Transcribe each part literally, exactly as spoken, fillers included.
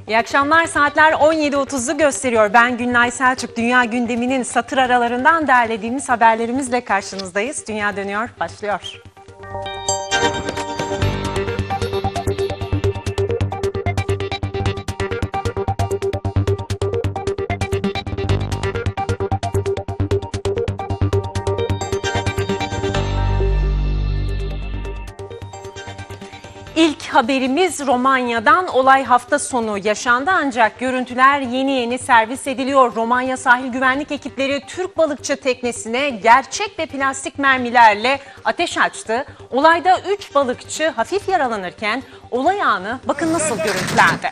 İyi akşamlar. Saatler on yedi otuzu gösteriyor. Ben Günay Selçuk. Dünya gündeminin satır aralarından derlediğimiz haberlerimizle karşınızdayız. Dünya Dönüyor başlıyor. İlk haberimiz Romanya'dan. Olay hafta sonu yaşandı ancak görüntüler yeni yeni servis ediliyor. Romanya sahil güvenlik ekipleri Türk balıkçı teknesine gerçek ve plastik mermilerle ateş açtı. Olayda üç balıkçı hafif yaralanırken olay anı bakın nasıl görüntülendi.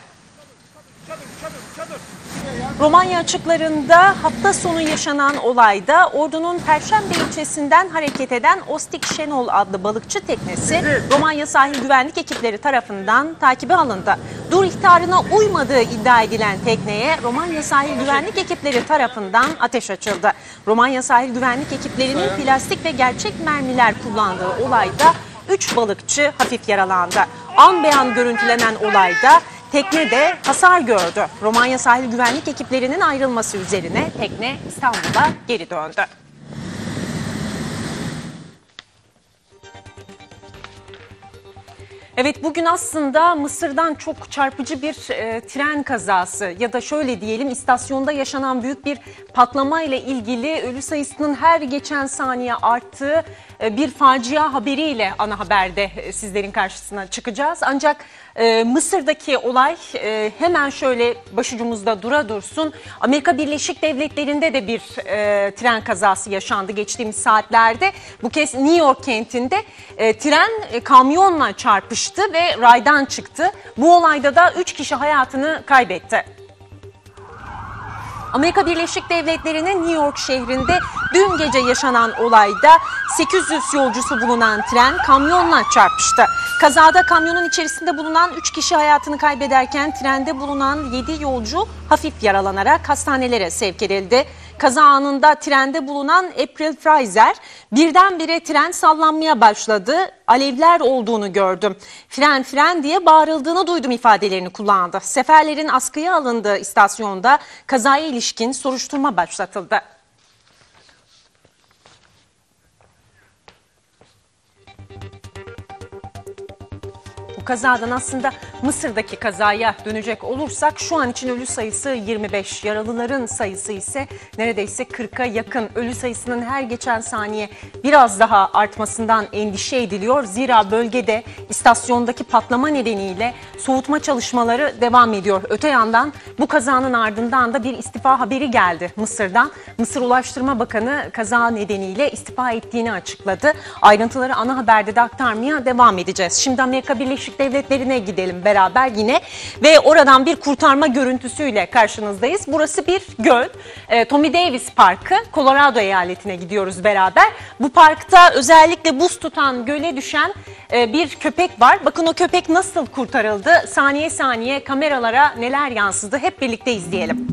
Romanya açıklarında hafta sonu yaşanan olayda Ordu'nun Perşembe ilçesinden hareket eden Ostik Şenol adlı balıkçı teknesi Romanya sahil güvenlik ekipleri tarafından takibe alındı. Dur ihtarına uymadığı iddia edilen tekneye Romanya sahil güvenlik ekipleri tarafından ateş açıldı. Romanya sahil güvenlik ekiplerinin plastik ve gerçek mermiler kullandığı olayda üç balıkçı hafif yaralandı. An beyan görüntülenen olayda tekne de hasar gördü. Romanya sahil güvenlik ekiplerinin ayrılması üzerine tekne İstanbul'a geri döndü. Evet, bugün aslında Mısır'dan çok çarpıcı bir e, tren kazası ya da şöyle diyelim istasyonda yaşanan büyük bir patlama ile ilgili ölü sayısının her geçen saniye arttığı e, bir facia haberiyle ana haberde e, sizlerin karşısına çıkacağız. Ancak e, Mısır'daki olay e, hemen şöyle başucumuzda dura dursun. Amerika Birleşik Devletleri'nde de bir e, tren kazası yaşandı geçtiğimiz saatlerde. Bu kez New York kentinde e, tren e, kamyonla çarpıştı ve raydan çıktı. Bu olayda da üç kişi hayatını kaybetti. Amerika Birleşik Devletleri'nin New York şehrinde dün gece yaşanan olayda sekiz yüz yolcusu bulunan tren kamyonla çarpıştı. Kazada kamyonun içerisinde bulunan üç kişi hayatını kaybederken trende bulunan yedi yolcu hafif yaralanarak hastanelere sevk edildi. Kaza anında trende bulunan April Fraser birdenbire tren sallanmaya başladı. Alevler olduğunu gördüm. Fren fren diye bağırıldığını duydum ifadelerini kullandı. Seferlerin askıya alındığı istasyonda kazaya ilişkin soruşturma başlatıldı. Bu kazadan aslında Mısır'daki kazaya dönecek olursak şu an için ölü sayısı yirmi beş, yaralıların sayısı ise neredeyse kırka yakın. Ölü sayısının her geçen saniye biraz daha artmasından endişe ediliyor. Zira bölgede istasyondaki patlama nedeniyle soğutma çalışmaları devam ediyor. Öte yandan bu kazanın ardından da bir istifa haberi geldi Mısır'dan. Mısır Ulaştırma Bakanı kaza nedeniyle istifa ettiğini açıkladı. Ayrıntıları ana haberde de aktarmaya devam edeceğiz. Şimdi Amerika Birleşik Devletleri'ne gidelim beraber yine ve oradan bir kurtarma görüntüsüyle karşınızdayız. Burası bir göl. E, Tommy Davis Parkı, Colorado eyaletine gidiyoruz beraber. Bu parkta özellikle buz tutan göle düşen e, bir köpek var. Bakın o köpek nasıl kurtarıldı? Saniye saniye kameralara neler yansıdı? Hep birlikte izleyelim.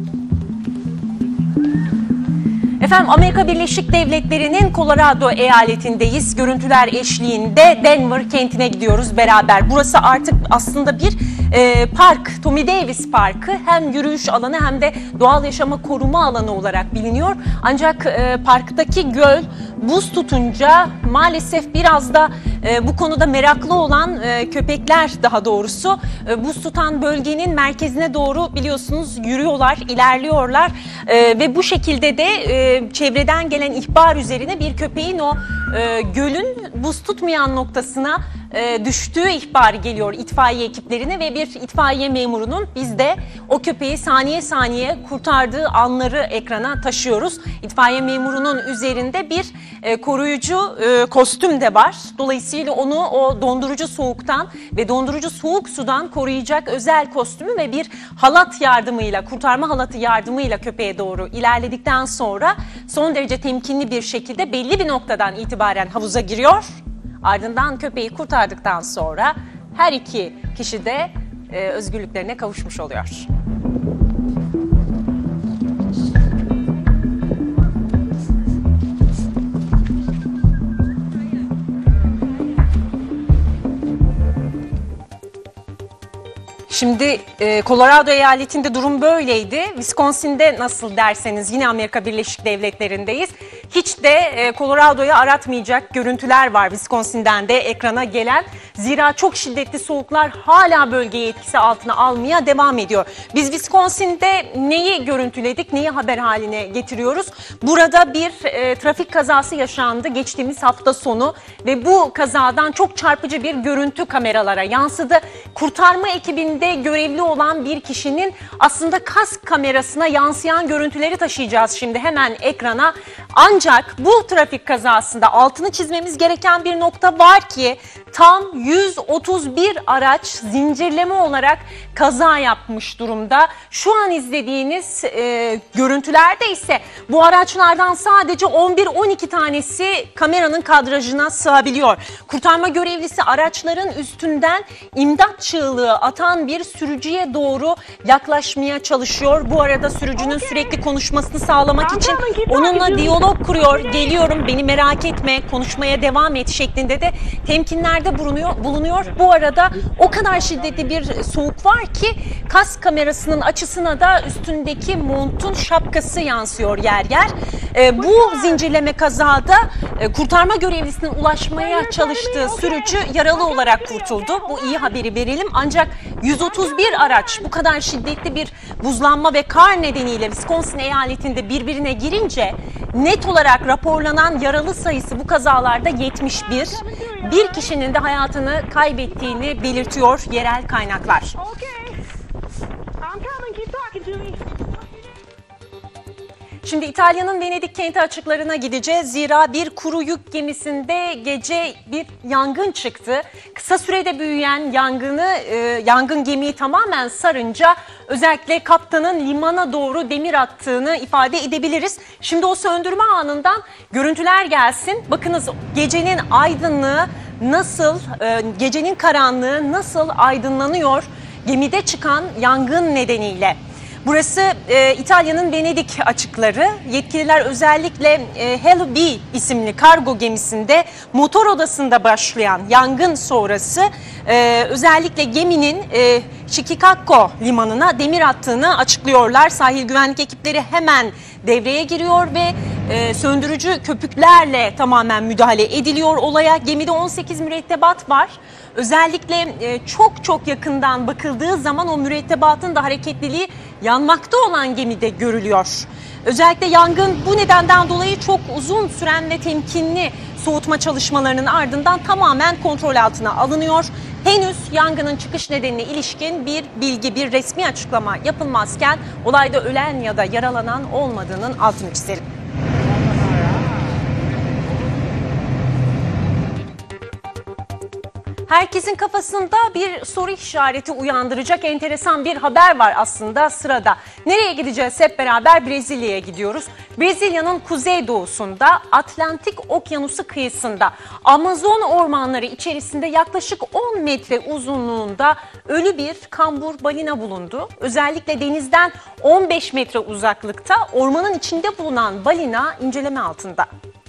Efendim Amerika Birleşik Devletleri'nin Colorado eyaletindeyiz. Görüntüler eşliğinde Denver kentine gidiyoruz beraber. Burası artık aslında bir e, park, Tommy Davis Parkı. Hem yürüyüş alanı hem de doğal yaşama koruma alanı olarak biliniyor. Ancak e, parktaki göl buz tutunca maalesef biraz da e, bu konuda meraklı olan e, köpekler daha doğrusu e, buz tutan bölgenin merkezine doğru biliyorsunuz yürüyorlar, ilerliyorlar e, ve bu şekilde de e, çevreden gelen ihbar üzerine bir köpeğin o e, gölün buz tutmayan noktasına e, düştüğü ihbarı geliyor itfaiye ekiplerine ve bir itfaiye memurunun biz de o köpeği saniye saniye kurtardığı anları ekrana taşıyoruz. İtfaiye memurunun üzerinde bir e, koruyucu e, kostüm de var. Dolayısıyla onu o dondurucu soğuktan ve dondurucu soğuk sudan koruyacak özel kostümü ve bir halat yardımıyla, kurtarma halatı yardımıyla köpeğe doğru ilerledikten sonra son derece temkinli bir şekilde belli bir noktadan itibaren havuza giriyor. Ardından köpeği kurtardıktan sonra her iki kişi de e, özgürlüklerine kavuşmuş oluyor. Şimdi e, Colorado eyaletinde durum böyleydi. Wisconsin'de nasıl derseniz yine Amerika Birleşik Devletleri'ndeyiz. Hiç de e, Colorado'yu aratmayacak görüntüler var Wisconsin'den de ekrana gelen. Zira çok şiddetli soğuklar hala bölgeyi etkisi altına almaya devam ediyor. Biz Wisconsin'de neyi görüntüledik, neyi haber haline getiriyoruz? Burada bir e, trafik kazası yaşandı geçtiğimiz hafta sonu ve bu kazadan çok çarpıcı bir görüntü kameralara yansıdı. Kurtarma ekibinde görevli olan bir kişinin aslında kask kamerasına yansıyan görüntüleri taşıyacağız şimdi hemen ekrana. Ancak bu trafik kazasında altını çizmemiz gereken bir nokta var ki tam yüz otuz bir araç zincirleme olarak kaza yapmış durumda. Şu an izlediğiniz e, görüntülerde ise bu araçlardan sadece on bir on iki tanesi kameranın kadrajına sığabiliyor. Kurtarma görevlisi araçların üstünden imdat çığlığı atan bir sürücüye doğru yaklaşmaya çalışıyor. Bu arada sürücünün sürekli konuşmasını sağlamak için onunla diyalog kuruyor. Geliyorum, beni merak etme, konuşmaya devam et şeklinde de temkinlerde bulunuyor. bulunuyor. Bu arada o kadar şiddetli bir soğuk var ki kask kamerasının açısına da üstündeki montun şapkası yansıyor yer yer. E, bu zincirleme kazada e, kurtarma görevlisinin ulaşmaya çalıştığı sürücü yaralı olarak kurtuldu. Bu iyi haberi verelim. Ancak yüz otuz bir araç bu kadar şiddetli bir buzlanma ve kar nedeniyle Wisconsin eyaletinde birbirine girince net olarak raporlanan yaralı sayısı bu kazalarda yetmiş bir. Bir kişinin de hayatını kaybettiğini belirtiyor yerel kaynaklar. Şimdi İtalya'nın Venedik kenti açıklarına gideceğiz. Zira bir kuru yük gemisinde gece bir yangın çıktı. Kısa sürede büyüyen yangını, e, yangın gemiyi tamamen sarınca özellikle kaptanın limana doğru demir attığını ifade edebiliriz. Şimdi o söndürme anından görüntüler gelsin. Bakınız gecenin aydınlığı nasıl, e, gecenin karanlığı nasıl aydınlanıyor gemide çıkan yangın nedeniyle. Burası e, İtalya'nın Venedik açıkları. Yetkililer özellikle e, Hello Bee isimli kargo gemisinde motor odasında başlayan yangın sonrası e, özellikle geminin e, Chikakko limanına demir attığını açıklıyorlar. Sahil güvenlik ekipleri hemen devreye giriyor ve e, söndürücü köpüklerle tamamen müdahale ediliyor olaya. Gemide on sekiz mürettebat var. Özellikle e, çok çok yakından bakıldığı zaman o mürettebatın da hareketliliği yanmakta olan gemide görülüyor. Özellikle yangın bu nedenden dolayı çok uzun süren ve temkinli soğutma çalışmalarının ardından tamamen kontrol altına alınıyor. Henüz yangının çıkış nedenine ilişkin bir bilgi, bir resmi açıklama yapılmazken olayda ölen ya da yaralanan olmadığının altını çizelim. Herkesin kafasında bir soru işareti uyandıracak enteresan bir haber var aslında sırada. Nereye gideceğiz hep beraber? Brezilya'ya gidiyoruz. Brezilya'nın kuzeydoğusunda Atlantik Okyanusu kıyısında Amazon ormanları içerisinde yaklaşık on metre uzunluğunda ölü bir kambur balina bulundu. Özellikle denizden on beş metre uzaklıkta ormanın içinde bulunan balina inceleme altında.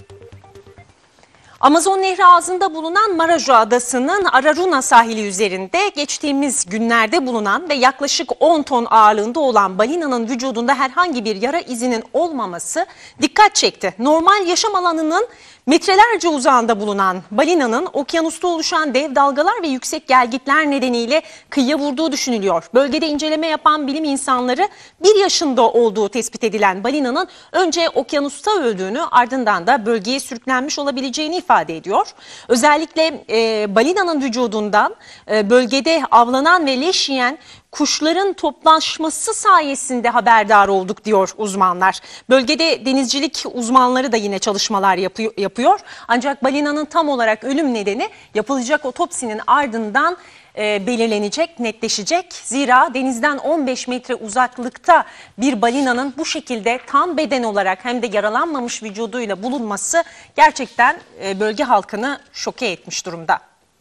Amazon Nehri ağzında bulunan Marajo Adası'nın Araruna sahili üzerinde geçtiğimiz günlerde bulunan ve yaklaşık on ton ağırlığında olan balinanın vücudunda herhangi bir yara izinin olmaması dikkat çekti. Normal yaşam alanının metrelerce uzağında bulunan balinanın okyanusta oluşan dev dalgalar ve yüksek gelgitler nedeniyle kıyıya vurduğu düşünülüyor. Bölgede inceleme yapan bilim insanları bir yaşında olduğu tespit edilen balinanın önce okyanusta öldüğünü ardından da bölgeye sürüklenmiş olabileceğini ifade ediyor. Özellikle e, balinanın vücudundan e, bölgede avlanan ve leş yiyen kuşların toplaşması sayesinde haberdar olduk diyor uzmanlar. Bölgede denizcilik uzmanları da yine çalışmalar yapıyor. yapıyor. Ancak balinanın tam olarak ölüm nedeni yapılacak otopsinin ardından e, belirlenecek, netleşecek. Zira denizden on beş metre uzaklıkta bir balinanın bu şekilde tam beden olarak hem de yaralanmamış vücuduyla bulunması gerçekten e, bölge halkını şoke etmiş durumda.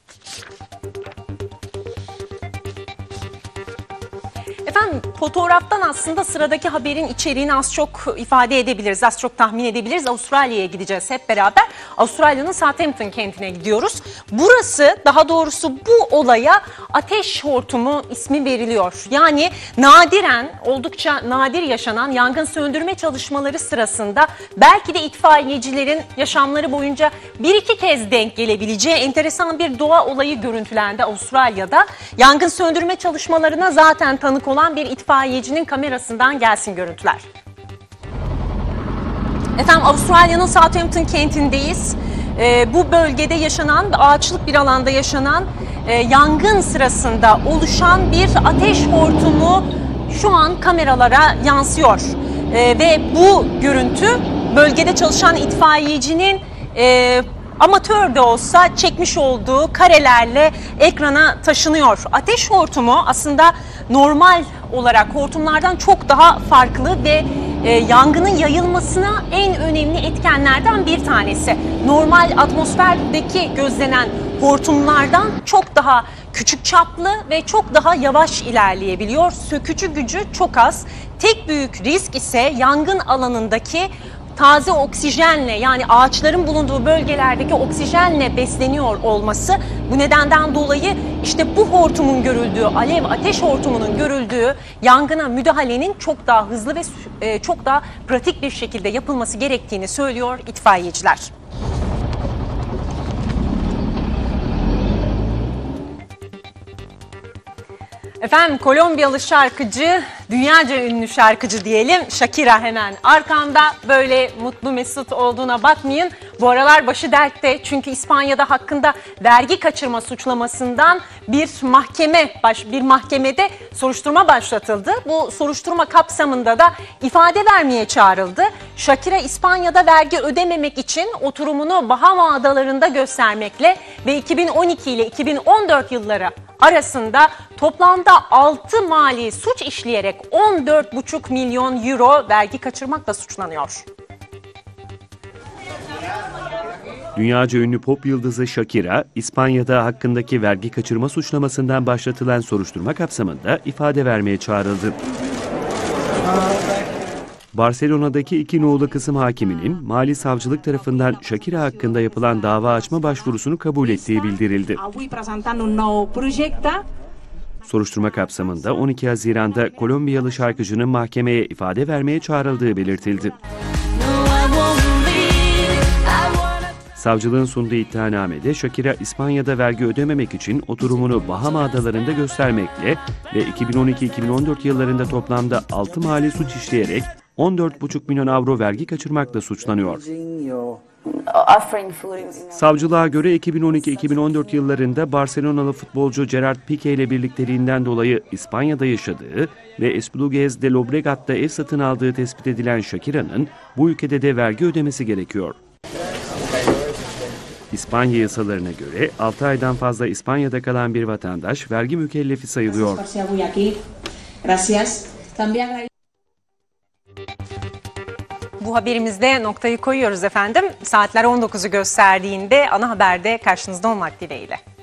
Efendim fotoğraftan aslında sıradaki haberin içeriğini az çok ifade edebiliriz, az çok tahmin edebiliriz. Avustralya'ya gideceğiz hep beraber. Avustralya'nın Southampton kentine gidiyoruz. Burası, daha doğrusu bu olaya ateş hortumu ismi veriliyor. Yani nadiren, oldukça nadir yaşanan yangın söndürme çalışmaları sırasında belki de itfaiyecilerin yaşamları boyunca bir iki kez denk gelebileceği enteresan bir doğa olayı görüntülendi Avustralya'da. Yangın söndürme çalışmalarına zaten tanık olan bir itfaiyecinin kamerasından gelsin görüntüler. Efendim, Avustralya'nın Southampton kentindeyiz. Ee, bu bölgede yaşanan, ağaçlık bir alanda yaşanan e, yangın sırasında oluşan bir ateş hortumu şu an kameralara yansıyor. Ee, ve bu görüntü bölgede çalışan itfaiyecinin e, amatör de olsa çekmiş olduğu karelerle ekrana taşınıyor. Ateş hortumu aslında normal olarak hortumlardan çok daha farklı ve e, yangının yayılmasına en önemli etkenlerden bir tanesi. Normal atmosferdeki gözlenen hortumlardan çok daha küçük çaplı ve çok daha yavaş ilerleyebiliyor. Sökücü gücü çok az. Tek büyük risk ise yangın alanındaki taze oksijenle, yani ağaçların bulunduğu bölgelerdeki oksijenle besleniyor olması. Bu nedenden dolayı işte bu hortumun görüldüğü, alev ateş hortumunun görüldüğü yangına müdahalenin çok daha hızlı ve e, çok daha pratik bir şekilde yapılması gerektiğini söylüyor itfaiyeciler. Efendim, Kolombiyalı şarkıcı, dünyaca ünlü şarkıcı diyelim, Shakira hemen arkamda. Böyle mutlu mesut olduğuna bakmayın. Bu aralar başı dertte, çünkü İspanya'da hakkında vergi kaçırma suçlamasından bir mahkeme baş, bir mahkemede soruşturma başlatıldı. Bu soruşturma kapsamında da ifade vermeye çağrıldı. Shakira, İspanya'da vergi ödememek için oturumunu Bahama Adaları'nda göstermekle ve iki bin on iki ile iki bin on dört yılları arasında toplamda altı mali suç işleyerek on dört buçuk milyon euro vergi kaçırmakla suçlanıyor. Dünyaca ünlü pop yıldızı Shakira, İspanya'da hakkındaki vergi kaçırma suçlamasından başlatılan soruşturma kapsamında ifade vermeye çağrıldı. Barcelona'daki iki nolu kısım hakiminin Mali Savcılık tarafından Shakira hakkında yapılan dava açma başvurusunu kabul ettiği bildirildi. Soruşturma kapsamında on iki Haziran'da Kolombiyalı şarkıcının mahkemeye ifade vermeye çağrıldığı belirtildi. Savcılığın sunduğu iddianamede Shakira, İspanya'da vergi ödememek için oturumunu Bahama Adaları'nda göstermekle ve iki bin on iki iki bin on dört yıllarında toplamda altı mali suç işleyerek on dört buçuk milyon avro vergi kaçırmakla suçlanıyor. Savcılığa göre iki bin on iki iki bin on dört yıllarında Barcelonalı futbolcu Gerard Piqué ile birlikteliğinden dolayı İspanya'da yaşadığı ve Esplugues de Llobregat'ta ev satın aldığı tespit edilen Shakira'nın bu ülkede de vergi ödemesi gerekiyor. İspanya yasalarına göre altı aydan fazla İspanya'da kalan bir vatandaş vergi mükellefi sayılıyor. Bu haberimizde noktayı koyuyoruz efendim. Saatler on dokuzu gösterdiğinde ana haberde karşınızda olmak dileğiyle.